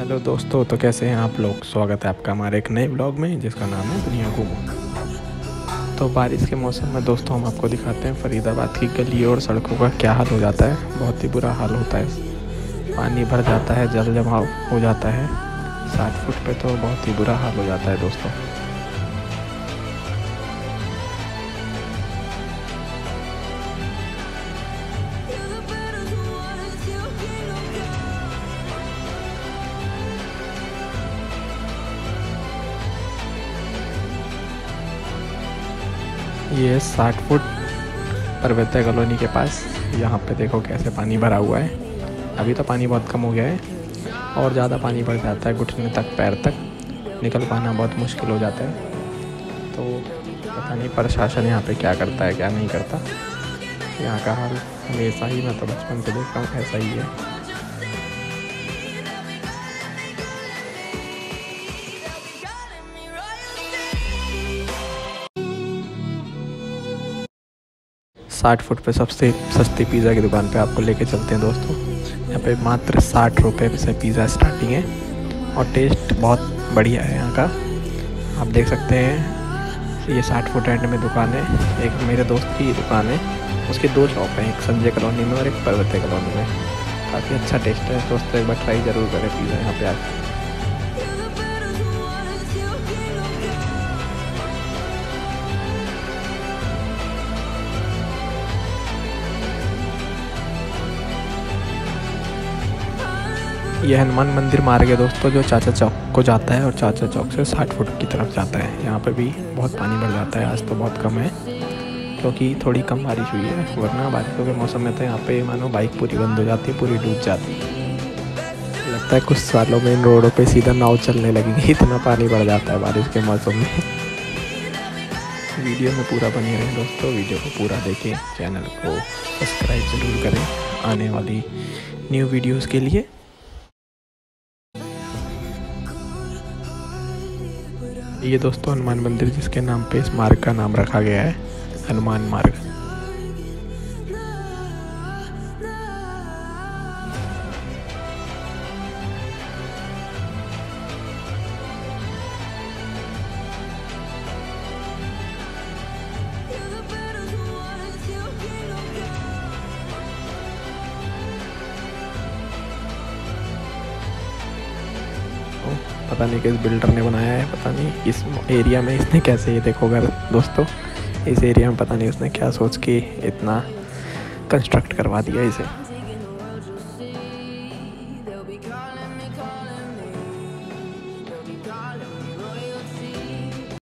Hello दोस्तों, तो कैसे हैं आप लोग। स्वागत है आपका हमारे एक नए ब्लॉग में जिसका नाम है दुनिया घूमो। तो बारिश के मौसम में दोस्तों हम आपको दिखाते हैं फरीदाबाद की गलियों और सड़कों का क्या हाल हो जाता है। बहुत ही बुरा हाल होता है, पानी भर जाता है, जल जमाव हो जाता है 7 फुट पे, तो बहुत ही बुरा हाल हो जाता है दोस्तों। ये 60 फुट पर्वत कॉलोनी के पास, यहाँ पे देखो कैसे पानी भरा हुआ है। अभी तो पानी बहुत कम हो गया है और ज़्यादा पानी बढ़ जाता है, घुटने तक पैर तक निकल पाना बहुत मुश्किल हो जाता है। तो पता नहीं प्रशासन यहाँ पे क्या करता है क्या नहीं करता। यहाँ का हाल हमेशा ही, मैं तो बचपन से देख रहा हूँ ऐसा ही है। साठ फुट पे सबसे सस्ती पिज़्ज़ा की दुकान पे आपको लेके चलते हैं दोस्तों। यहाँ पे मात्र 60 रुपये से पिज़्ज़ा स्टार्टिंग है और टेस्ट बहुत बढ़िया है यहाँ का। आप देख सकते हैं ये 60 फुट एंड में दुकान है। एक मेरे दोस्त की दुकान है, उसके 2 शॉप हैं, एक संजय कॉलोनी में और एक पर्वत कॉलोनी में। काफ़ी अच्छा टेस्ट है दोस्तों, एक बार ट्राई ज़रूर करें पिज़्ज़ा यहाँ पे आके। यह हनुमान मंदिर मार्ग है दोस्तों, जो चाचा चौक को जाता है और चाचा चौक से 60 फुट की तरफ जाता है। यहाँ पे भी बहुत पानी बढ़ जाता है। आज तो बहुत कम है क्योंकि थोड़ी कम बारिश हुई है, वरना बारिशों के मौसम में तो यहाँ पे मानो बाइक पूरी बंद हो जाती है, पूरी डूब जाती है। लगता है कुछ सालों में इन रोडों पे सीधा नाव चलने लगेगी, इतना पानी बढ़ जाता है बारिश के मौसम में। वीडियो में पूरा बने रहें दोस्तों, वीडियो को पूरा देखें, चैनल को सब्सक्राइब ज़रूर करें आने वाली न्यू वीडियोज़ के लिए। ये दोस्तों हनुमान मंदिर, जिसके नाम पे इस मार्ग का नाम रखा गया है हनुमान मार्ग। पता नहीं किस बिल्डर ने बनाया है, पता नहीं इस एरिया में इसने कैसे, ये देखो घर दोस्तों, इस एरिया में पता नहीं उसने क्या सोच के इतना कंस्ट्रक्ट करवा दिया इसे।